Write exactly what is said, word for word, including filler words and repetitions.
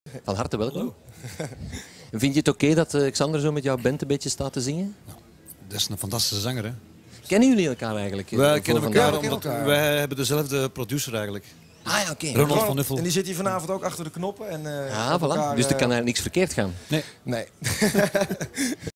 Van harte welkom. Vind je het oké dat uh, Xander zo met jouw band een beetje staat te zingen? Dat is een fantastische zanger, hè? Kennen jullie elkaar eigenlijk? Wij kennen elkaar vandaag? omdat wij hebben dezelfde producer eigenlijk. Ah ja, oké. Ronald van Nuffel. En die zit hier vanavond ook achter de knoppen. En, uh, Ah, op voilà. elkaar, Dus er uh, kan eigenlijk niks verkeerd gaan. Nee. Nee.